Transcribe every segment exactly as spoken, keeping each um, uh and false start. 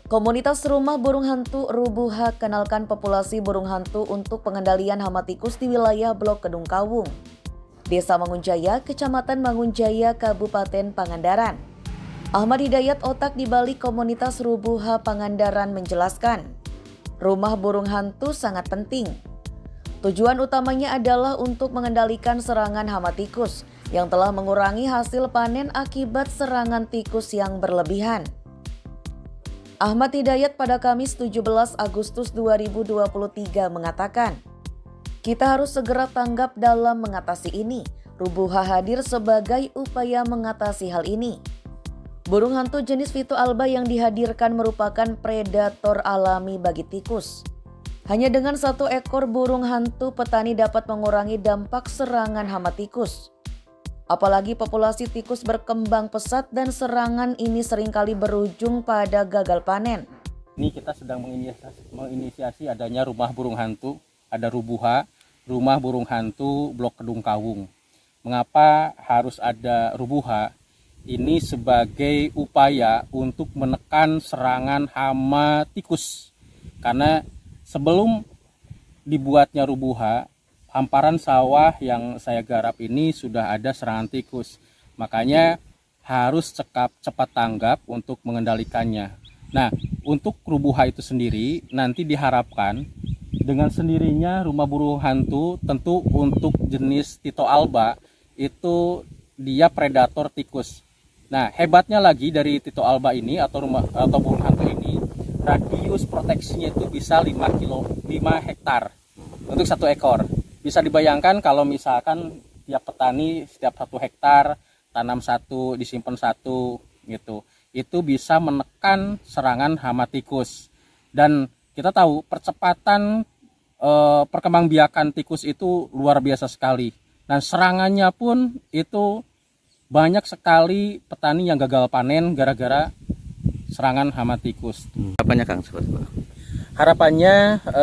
Komunitas Rumah Burung Hantu Rubuha kenalkan populasi burung hantu untuk pengendalian hama tikus di wilayah Blok Kedung Kawung, Desa Mangunjaya, Kecamatan Mangunjaya, Kabupaten Pangandaran. Ahmad Hidayat, otak di balik komunitas Rubuha Pangandaran, menjelaskan, rumah burung hantu sangat penting. Tujuan utamanya adalah untuk mengendalikan serangan hama tikus yang telah mengurangi hasil panen akibat serangan tikus yang berlebihan. Ahmad Hidayat pada Kamis tujuh belas Agustus dua ribu dua puluh tiga mengatakan, kita harus segera tanggap dalam mengatasi ini. Rubuha hadir sebagai upaya mengatasi hal ini. Burung hantu jenis Vito alba yang dihadirkan merupakan predator alami bagi tikus. Hanya dengan satu ekor burung hantu, petani dapat mengurangi dampak serangan hama tikus. Apalagi populasi tikus berkembang pesat dan serangan ini seringkali berujung pada gagal panen. Ini kita sedang menginisiasi, menginisiasi adanya rumah burung hantu, ada Rubuha, rumah burung hantu Blok Kedung Kawung. Mengapa harus ada Rubuha? Ini sebagai upaya untuk menekan serangan hama tikus. Karena sebelum dibuatnya Rubuha, hamparan sawah yang saya garap ini sudah ada serangan tikus. Makanya harus cekap, cepat tanggap untuk mengendalikannya. Nah, untuk Rubuha itu sendiri nanti diharapkan dengan sendirinya rumah burung hantu, tentu untuk jenis Vito alba itu dia predator tikus. Nah, hebatnya lagi dari Vito alba ini atau rumah atau burung hantu ini, radius proteksinya itu bisa lima kilo, lima hektar untuk satu ekor. Bisa dibayangkan kalau misalkan tiap petani setiap satu hektar tanam satu, disimpan satu gitu. Itu bisa menekan serangan hama tikus. Dan kita tahu percepatan e, perkembangbiakan tikus itu luar biasa sekali. Dan serangannya pun itu banyak sekali petani yang gagal panen gara-gara serangan hama tikus. Harapannya Kang seperti apa? Harapannya e,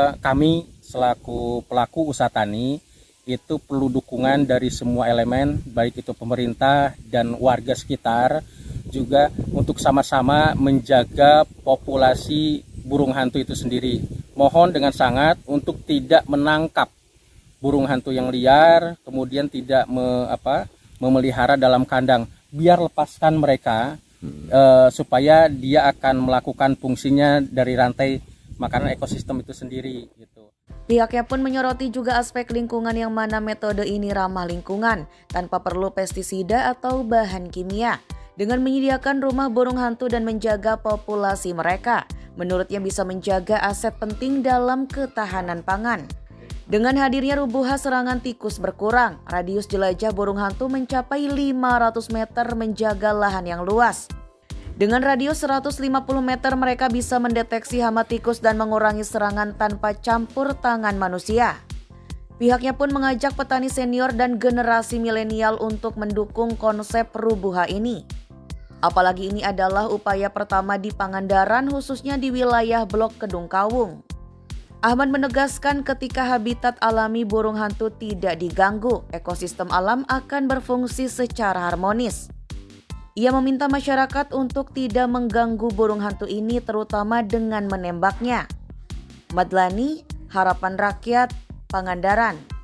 kami selaku pelaku usaha tani itu perlu dukungan dari semua elemen, baik itu pemerintah dan warga sekitar, juga untuk sama-sama menjaga populasi burung hantu itu sendiri. Mohon dengan sangat untuk tidak menangkap burung hantu yang liar, kemudian tidak me, apa, memelihara dalam kandang. Biar lepaskan mereka hmm. eh, supaya dia akan melakukan fungsinya dari rantai makanan ekosistem itu sendiri gitu. Pihaknya pun menyoroti juga aspek lingkungan yang mana metode ini ramah lingkungan tanpa perlu pestisida atau bahan kimia. Dengan menyediakan rumah burung hantu dan menjaga populasi mereka, menurutnya bisa menjaga aset penting dalam ketahanan pangan. Dengan hadirnya Rubuha, serangan tikus berkurang, radius jelajah burung hantu mencapai lima ratus meter menjaga lahan yang luas. Dengan radius seratus lima puluh meter mereka bisa mendeteksi hama tikus dan mengurangi serangan tanpa campur tangan manusia. Pihaknya pun mengajak petani senior dan generasi milenial untuk mendukung konsep Rubuha ini. Apalagi ini adalah upaya pertama di Pangandaran, khususnya di wilayah Blok Kedung Kawung. Ahmad menegaskan ketika habitat alami burung hantu tidak diganggu, ekosistem alam akan berfungsi secara harmonis. Ia meminta masyarakat untuk tidak mengganggu burung hantu ini, terutama dengan menembaknya. Madlani, Harapan Rakyat, Pangandaran.